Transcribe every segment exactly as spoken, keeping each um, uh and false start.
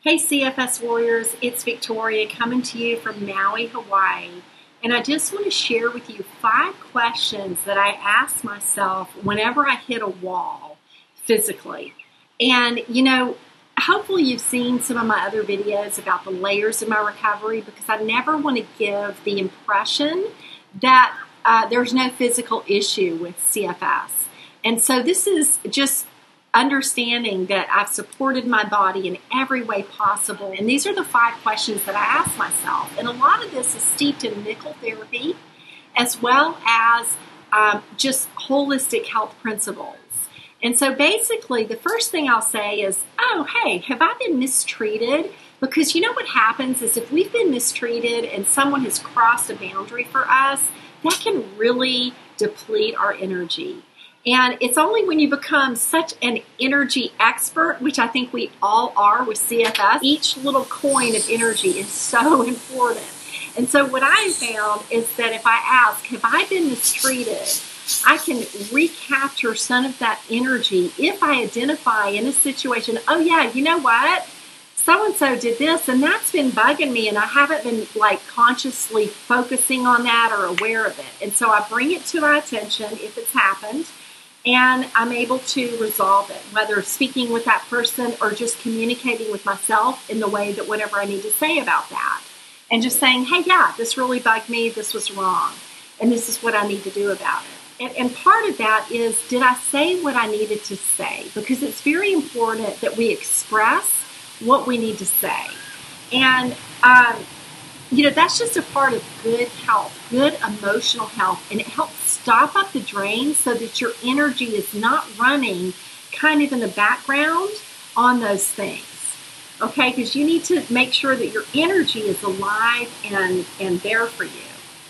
Hey C F S Warriors, it's Victoria coming to you from Maui, Hawaii. And I just want to share with you five questions that I ask myself whenever I hit a wall physically. And you know, hopefully you've seen some of my other videos about the layers of my recovery, because I never want to give the impression that uh, there's no physical issue with C F S. And so this is just understanding that I've supported my body in every way possible. And these are the five questions that I ask myself. And a lot of this is steeped in nickel therapy, as well as um, just holistic health principles. And so basically, the first thing I'll say is, oh, hey, have I been mistreated? Because you know what happens is if we've been mistreated and someone has crossed a boundary for us, that can really deplete our energy. And it's only when you become such an energy expert, which I think we all are with C F S, each little coin of energy is so important. And so what I found is that if I ask, have I been mistreated, I can recapture some of that energy if I identify in a situation, oh yeah, you know what? So-and-so did this, and that's been bugging me, and I haven't been like consciously focusing on that or aware of it. And so I bring it to my attention if it's happened, and I'm able to resolve it, whether speaking with that person or just communicating with myself in the way that whatever I need to say about that. And just saying, hey, yeah, this really bugged me, this was wrong, and this is what I need to do about it. And, and part of that is, did I say what I needed to say? Because it's very important that we express what we need to say. And, um, you know, that's just a part of good health, good emotional health, and it helps stop up the drain so that your energy is not running kind of in the background on those things, okay? Because you need to make sure that your energy is alive and, and there for you.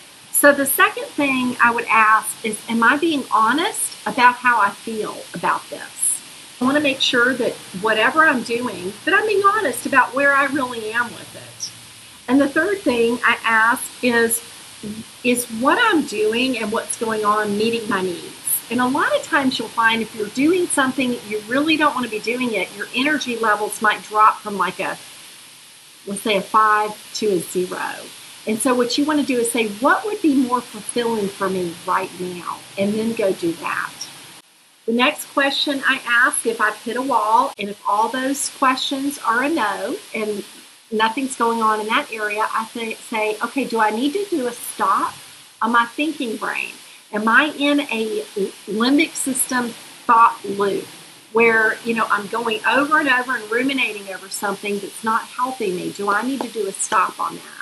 So the second thing I would ask is, am I being honest about how I feel about this? I want to make sure that whatever I'm doing, that I'm being honest about where I really am with it. And the third thing I ask is, is what I'm doing and what's going on meeting my needs? And a lot of times you'll find if you're doing something you really don't want to be doing it, your energy levels might drop from like a, let's say a five to a zero. And so what you want to do is say, what would be more fulfilling for me right now? And then go do that. The next question I ask, if I've hit a wall, and if all those questions are a no, and nothing's going on in that area, I th- say, okay, do I need to do a stop on my thinking brain? Am I in a limbic system thought loop where, you know, I'm going over and over and ruminating over something that's not helping me? Do I need to do a stop on that?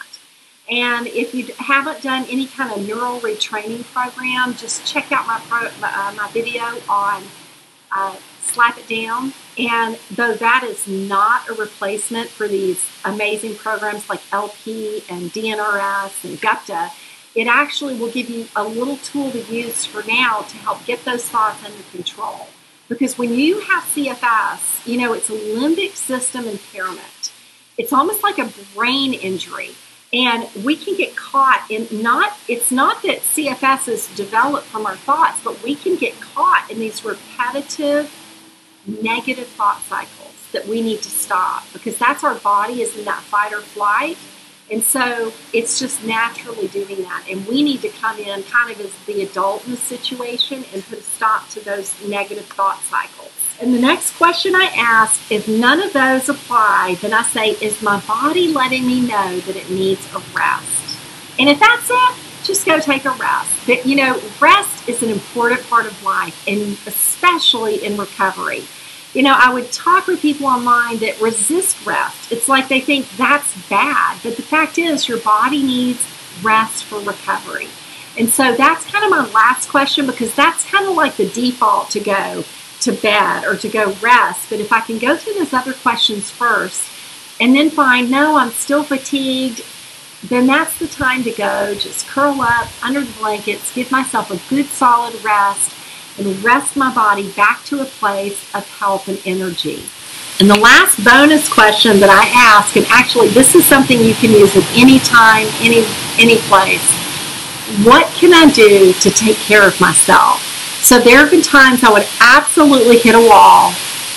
And if you haven't done any kind of neural retraining program, just check out my, pro, uh, my video on uh, Slap It Down. And though that is not a replacement for these amazing programs like L P and D N R S and Gupta, it actually will give you a little tool to use for now to help get those thoughts under control. Because when you have C F S, you know, it's a limbic system impairment. It's almost like a brain injury. And we can get caught in not, it's not that C F S is developed from our thoughts, but we can get caught in these repetitive negative thought cycles that we need to stop, because that's our body is in that fight or flight. And so it's just naturally doing that. And we need to come in kind of as the adult in the situation and put a stop to those negative thought cycles. And the next question I ask, if none of those apply, then I say, is my body letting me know that it needs a rest? And if that's it, just go take a rest. But, you know, rest is an important part of life, and especially in recovery. You know, I would talk with people online that resist rest. It's like they think that's bad. But the fact is, your body needs rest for recovery. And so that's kind of my last question, because that's kind of like the default to go to bed or to go rest. But if I can go through those other questions first and then find, no, I'm still fatigued, then that's the time to go. Just curl up under the blankets, give myself a good solid rest, and rest my body back to a place of health and energy. And the last bonus question that I ask, and actually this is something you can use at any time, any, any place, what can I do to take care of myself? So there have been times I would absolutely hit a wall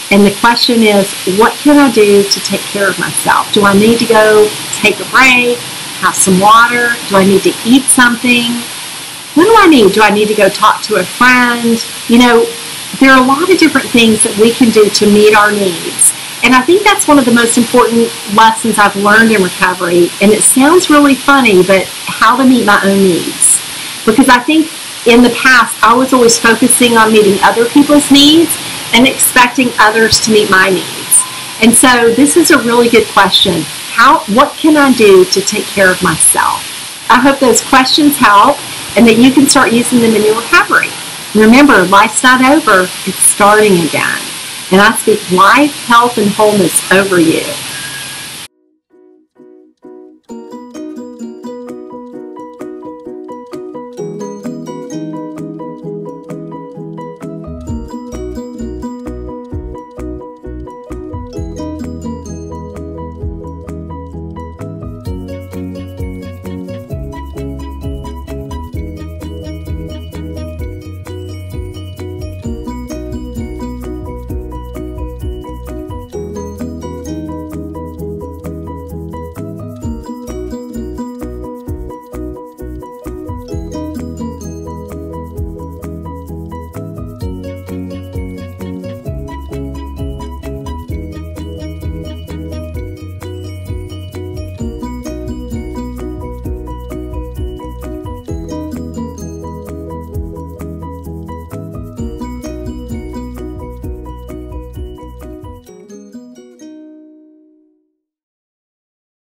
And the question is, what can I do to take care of myself? Do I need to go take a break, have some water? Do I need to eat something? What do I need? Do I need to go talk to a friend? You know, there are a lot of different things that we can do to meet our needs. And I think that's one of the most important lessons I've learned in recovery. And it sounds really funny, but how to meet my own needs. Because I think in the past, I was always focusing on meeting other people's needs and expecting others to meet my needs. And so this is a really good question. How, what can I do to take care of myself? I hope those questions help and that you can start using them in your recovery. Remember, life's not over, it's starting again. And I speak life, health, and wholeness over you.